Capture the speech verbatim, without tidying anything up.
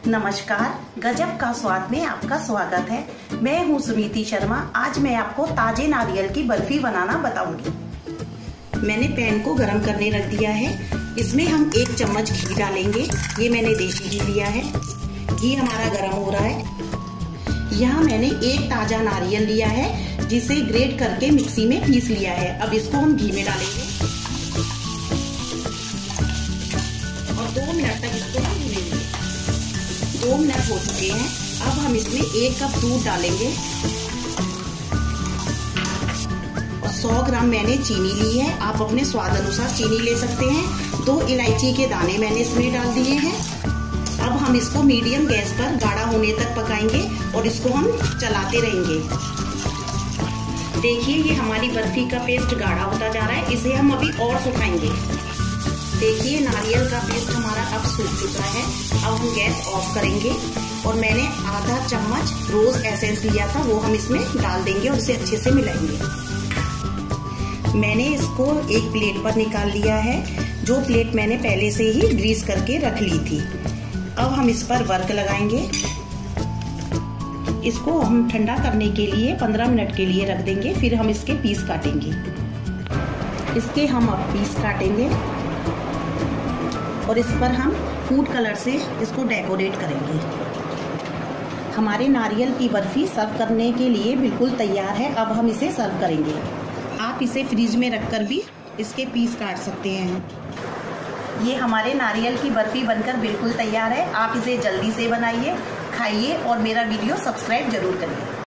नमस्कार, गजब का स्वाद में आपका स्वागत है। मैं हूँ सुनीति शर्मा। आज मैं आपको ताजे नारियल की बर्फी बनाना बताऊंगी। मैंने पैन को गरम करने रख दिया है। इसमें हम एक चम्मच घी डालेंगे। ये मैंने देसी घी लिया है। घी हमारा गरम हो रहा है। यहाँ मैंने एक ताजा नारियल लिया है जिसे ग्रेट करके मिक्सी में पीस लिया है। अब इसको हम घी में डालेंगे और दो मिनट तक इसको हम भूनेंगे। दो मिनट हो चुके हैं। अब हम इसमें एक कप दूध डालेंगे और सौ ग्राम मैंने चीनी ली है। आप अपने स्वाद अनुसार चीनी ले सकते हैं। दो इलायची के दाने मैंने इसमें डाल दिए हैं। अब हम इसको मीडियम गैस पर गाढ़ा होने तक पकाएंगे और इसको हम चलाते रहेंगे। देखिए, ये हमारी बर्फी का पेस्ट गाढ़ा होता जा रहा है। इसे हम अभी और सुखाएंगे। देखिए, नारियल का पेस्ट हमारा अब सूख चुका है। अब हम गैस ऑफ करेंगे और मैंने आधा चम्मच रोज एसेंस लिया था, वो हम इसमें डाल देंगे और इसे अच्छे से मिलाएंगे। मैंने इसको एक प्लेट पर निकाल लिया है, जो प्लेट मैंने पहले से ही ग्रीस करके रख ली थी। अब हम इस पर वर्क लगाएंगे। इसको हम ठंडा करने के लिए पंद्रह मिनट के लिए रख देंगे। फिर हम इसके पीस काटेंगे। इसके हम अब पीस काटेंगे और इस पर हम फूड कलर से इसको डेकोरेट करेंगे। हमारे नारियल की बर्फी सर्व करने के लिए बिल्कुल तैयार है। अब हम इसे सर्व करेंगे। आप इसे फ्रिज में रखकर भी इसके पीस काट सकते हैं। ये हमारे नारियल की बर्फी बनकर बिल्कुल तैयार है। आप इसे जल्दी से बनाइए, खाइए और मेरा वीडियो सब्सक्राइब जरूर करिए।